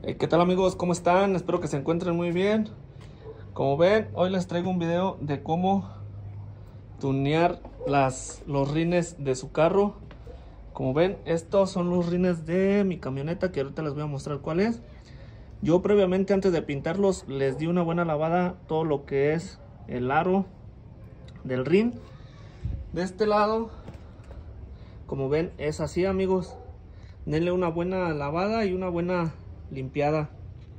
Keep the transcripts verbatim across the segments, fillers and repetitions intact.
Hey, ¿qué tal amigos? ¿Cómo están? Espero que se encuentren muy bien. Como ven, hoy les traigo un video de cómo tunear las, los rines de su carro. Como ven, estos son los rines de mi camioneta, que ahorita les voy a mostrar cuál es. Yo previamente, antes de pintarlos, les di una buena lavada todo lo que es el aro del rin. De este lado, como ven, es así amigos. Denle una buena lavada y una buena limpiada.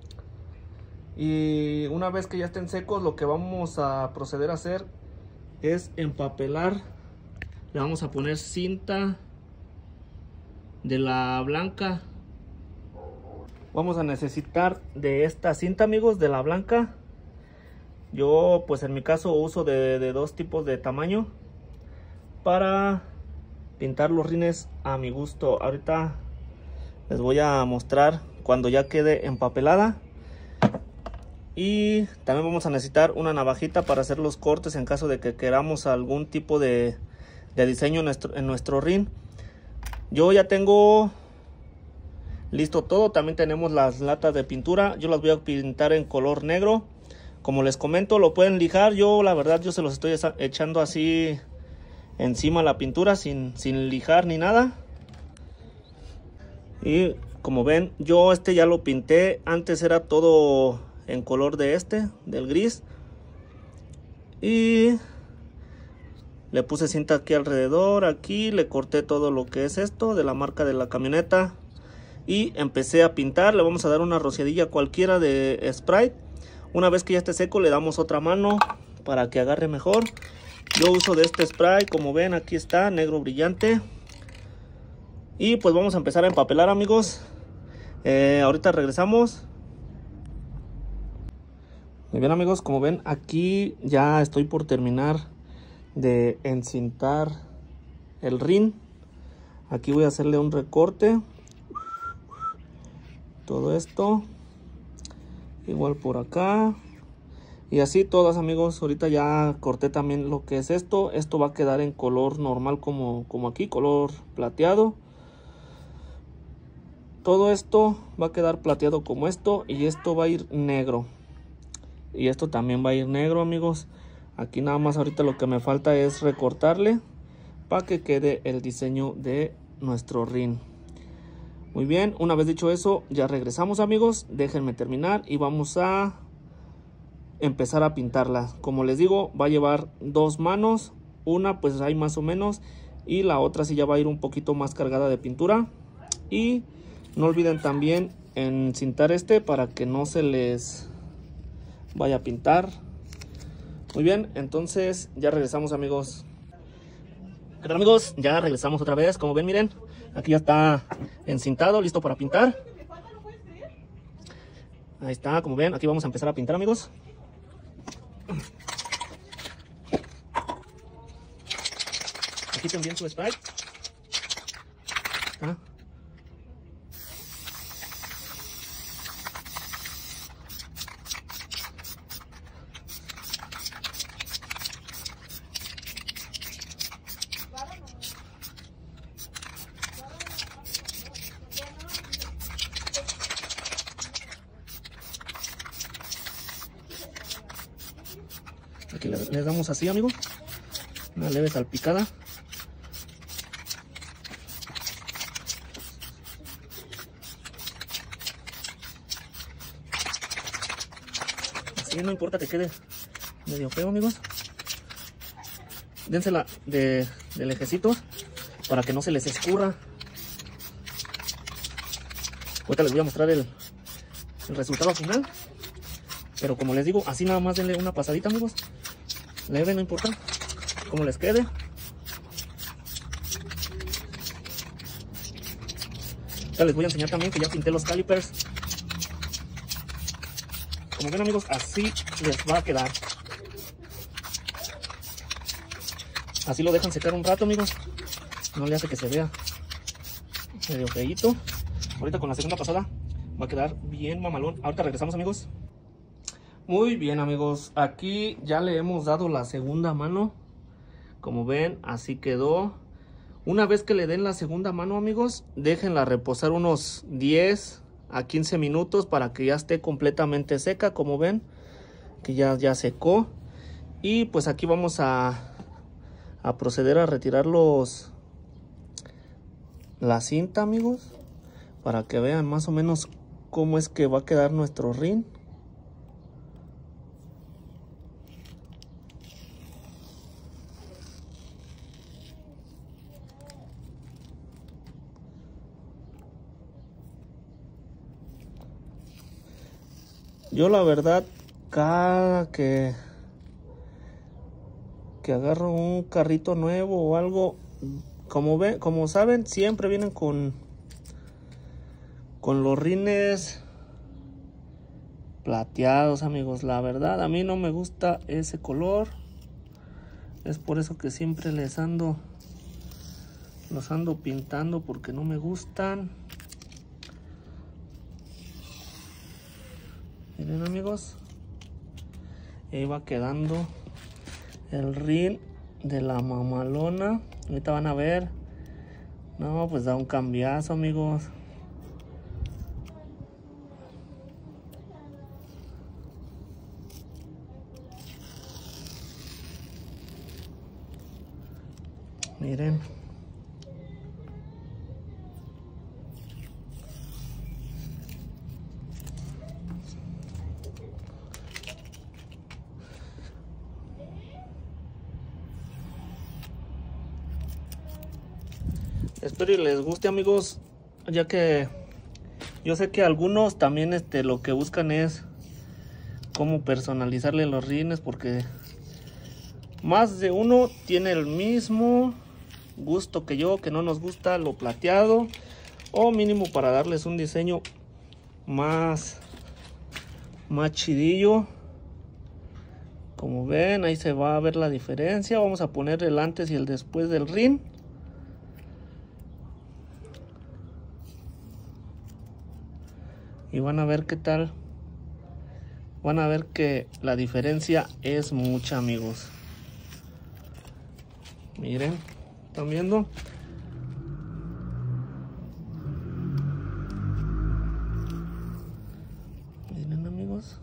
Y una vez que ya estén secos, lo que vamos a proceder a hacer es empapelar. Le vamos a poner cinta de la blanca. Vamos a necesitar de esta cinta amigos, de la blanca. Yo pues en mi caso uso de, de dos tipos de tamaño para pintar los rines a mi gusto. Ahorita les voy a mostrar cuando ya quede empapelada. Y también vamos a necesitar una navajita para hacer los cortes en caso de que queramos algún tipo de, de diseño en nuestro, en nuestro rin. Yo ya tengo listo todo. También tenemos las latas de pintura. Yo las voy a pintar en color negro. Como les comento, lo pueden lijar. Yo la verdad yo se los estoy echando así encima la pintura sin, sin lijar ni nada. Y como ven, yo este ya lo pinté. Antes era todo en color de este, del gris. Y le puse cinta aquí alrededor. Aquí le corté todo lo que es esto de la marca de la camioneta. Y empecé a pintar. Le vamos a dar una rociadilla cualquiera de spray. Una vez que ya esté seco, le damos otra mano para que agarre mejor. Yo uso de este spray, como ven, aquí está, negro brillante. Y pues vamos a empezar a empapelar amigos. Eh, ahorita regresamos. Muy bien amigos, como ven, aquí ya estoy por terminar de encintar el rin. Aquí voy a hacerle un recorte. Todo esto. Igual por acá. Y así todas amigos. Ahorita ya corté también lo que es esto. Esto va a quedar en color normal como, como aquí, color plateado. Todo esto va a quedar plateado como esto. Y esto va a ir negro. Y esto también va a ir negro amigos. Aquí nada más ahorita lo que me falta es recortarle para que quede el diseño de nuestro rin. Muy bien, una vez dicho eso, ya regresamos amigos. Déjenme terminar y vamos a empezar a pintarla. Como les digo, va a llevar dos manos. Una pues hay más o menos. Y la otra sí ya va a ir un poquito más cargada de pintura. Y no olviden también encintar este para que no se les vaya a pintar. Muy bien, entonces ya regresamos amigos. ¿Qué tal amigos? Ya regresamos otra vez. Como ven, miren, aquí ya está encintado, listo para pintar. Ahí está, como ven, aquí vamos a empezar a pintar amigos. Aquí también su spray. ¿Ah? Aquí les damos así amigos, una leve salpicada. Así no importa que quede medio feo amigos. Dénsela de, del ejecito para que no se les escurra. Ahorita les voy a mostrar el, el resultado final. Pero como les digo, así nada más denle una pasadita amigos. Leve, no importa cómo les quede. Ya les voy a enseñar también que ya pinté los calipers. Como ven amigos, así les va a quedar. Así lo dejan secar un rato amigos. No le hace que se vea medio feíto. Ahorita con la segunda pasada va a quedar bien mamalón. Ahorita regresamos amigos. Muy bien amigos, aquí ya le hemos dado la segunda mano. Como ven, así quedó. Una vez que le den la segunda mano amigos, déjenla reposar unos diez a quince minutos para que ya esté completamente seca, como ven que ya, ya secó. Y pues aquí vamos a, a proceder a retirar los la cinta, amigos, para que vean más o menos cómo es que va a quedar nuestro rin. Yo la verdad, cada que que agarro un carrito nuevo o algo, como ven, como saben, siempre vienen con con los rines plateados, amigos. La verdad, a mí no me gusta ese color. Es por eso que siempre les ando los ando pintando, porque no me gustan. Miren, amigos, ahí va quedando el rin de la mamalona. Ahorita van a ver. No, pues da un cambiazo, amigos. Miren. Espero y les guste, amigos, ya que yo sé que algunos también este, lo que buscan es cómo personalizarle los rines, porque más de uno tiene el mismo gusto que yo, que no nos gusta lo plateado, o mínimo para darles un diseño más, más chidillo. Como ven, ahí se va a ver la diferencia. Vamos a poner el antes y el después del rin. Y van a ver qué tal. Van a ver que la diferencia es mucha, amigos. Miren, ¿están viendo? Miren, amigos.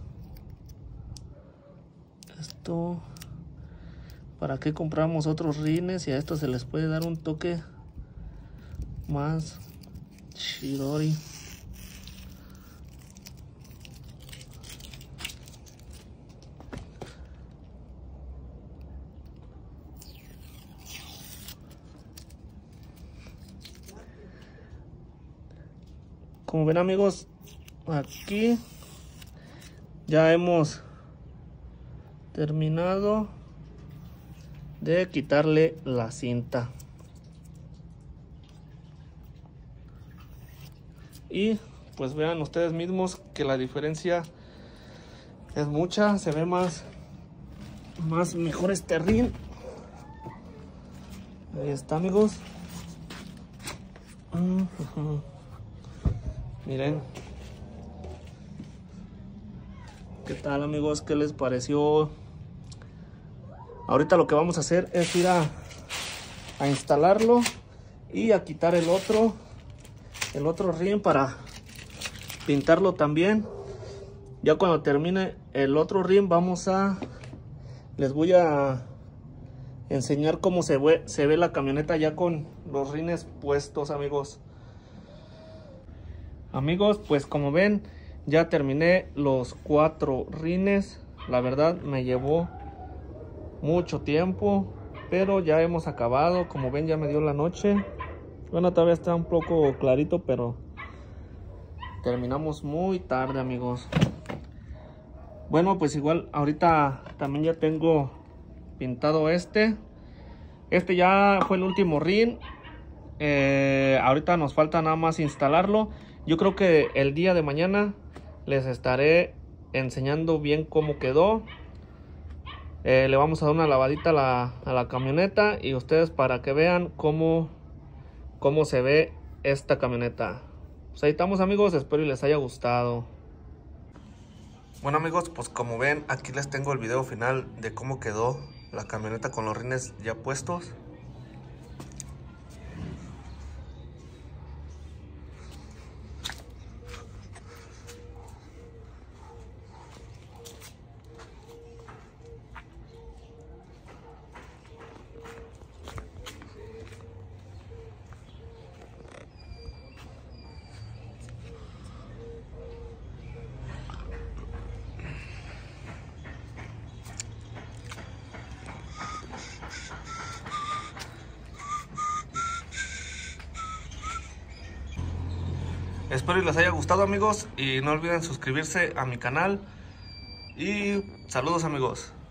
Esto, ¿para qué compramos otros rines? Y a esto se les puede dar un toque más chidori. Como ven, amigos, aquí ya hemos terminado de quitarle la cinta. Y pues vean ustedes mismos que la diferencia es mucha. Se ve más, más mejor este rin. Ahí está, amigos. Uh-huh. Miren. ¿Qué tal, amigos? ¿Qué les pareció? Ahorita lo que vamos a hacer es ir a, a instalarlo y a quitar el otro el otro rin para pintarlo también. Ya cuando termine el otro rin vamos a les voy a enseñar cómo se ve, se ve la camioneta ya con los rines puestos, amigos. Amigos, pues como ven, ya terminé los cuatro rines. La verdad me llevó mucho tiempo, pero ya hemos acabado. Como ven, ya me dio la noche. Bueno, todavía está un poco clarito, pero terminamos muy tarde, amigos. Bueno, pues igual ahorita también ya tengo pintado este. Este ya fue el último rin. Eh, ahorita nos falta nada más instalarlo. Yo creo que el día de mañana les estaré enseñando bien cómo quedó. Eh, le vamos a dar una lavadita a la, a la camioneta y ustedes para que vean cómo, cómo se ve esta camioneta. Pues ahí estamos, amigos, espero y les haya gustado. Bueno, amigos, pues como ven, aquí les tengo el video final de cómo quedó la camioneta con los rines ya puestos. Espero y les haya gustado, amigos, y no olviden suscribirse a mi canal. Y saludos, amigos.